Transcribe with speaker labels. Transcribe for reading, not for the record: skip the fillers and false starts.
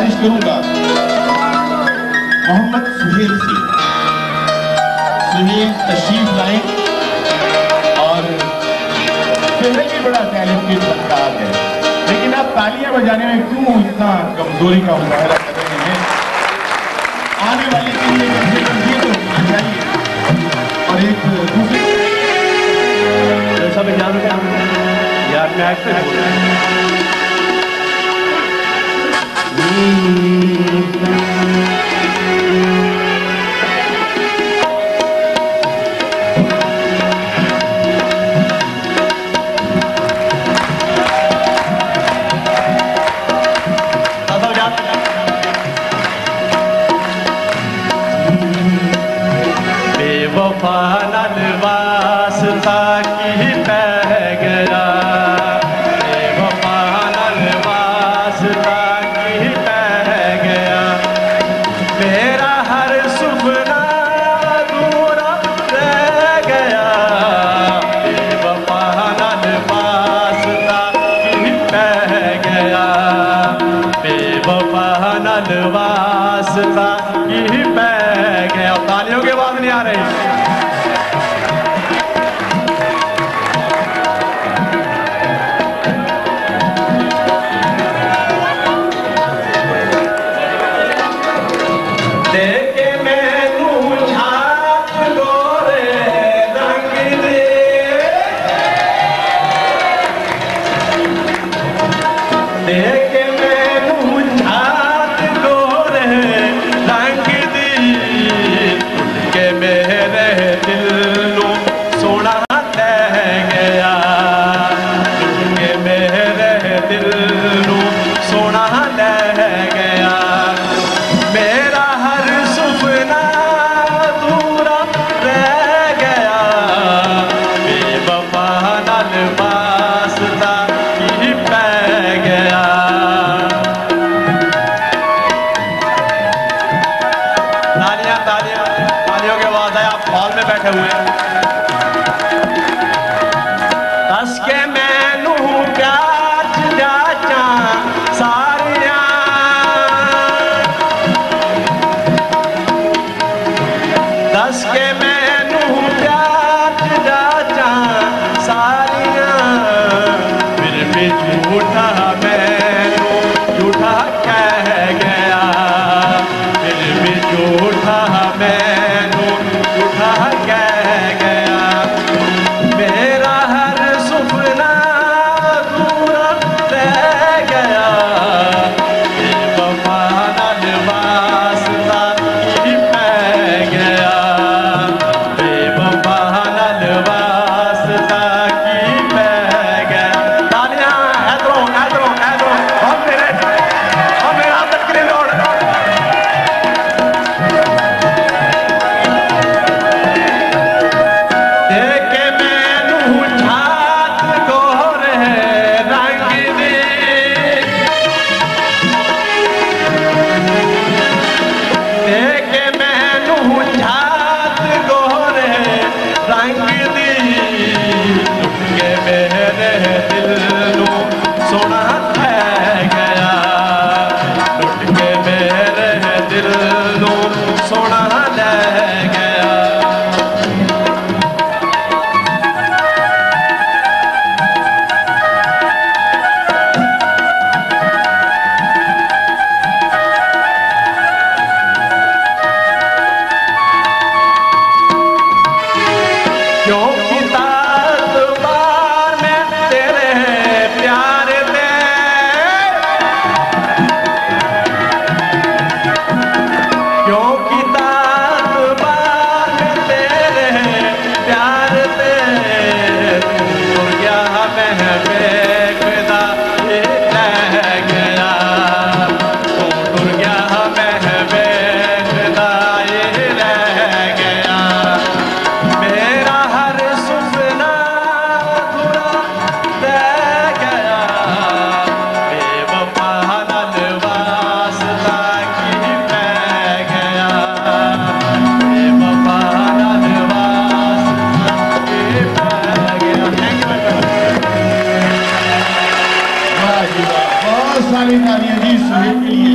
Speaker 1: गुजारिश करूंगा मोहम्मद सोहेल से, सुहेल तशरीफ लाए। और सोहेल भी बड़ा टैलेंटेड फनकार है, लेकिन आप तालियां बजाने में क्यों इतना कमजोरी का मुजाहरा कर रहे हैं? आने वाले दिन में कम से कम ये तो होना चाहिए। और एक दूसरे
Speaker 2: सब जान यार मैं एक्टर बोल रहा हूँ। बेवफा वास्ता की पै गया, बेवफा वास्ता की पै गया, मेरा हर सुपना अधूरा रह गया, बेवफा वास्ता की पै गया, बेवफा वास्ता की पै गया। तालियों के बाद नहीं आ रही। तालियों के बाद है, आप हॉल में बैठे हुए हैं। दस के मैनू प्याच जाचा सारिया, दस के मैनू प्याच जाचा सारिया, फिर भी झूठा मैनू झूठा कह गया, फिर भी झूठा मैनू झूठा कह गया, मेरा हर सुपना अधूरा रह गया, बेवफा वास्ता की पै गया, बेवफा वास्ता की पै गया। तालियां इधरों इधरों इधरों हम मेरा तकरीर लोड़
Speaker 1: सारी तालियां जी सुहेल के लिए।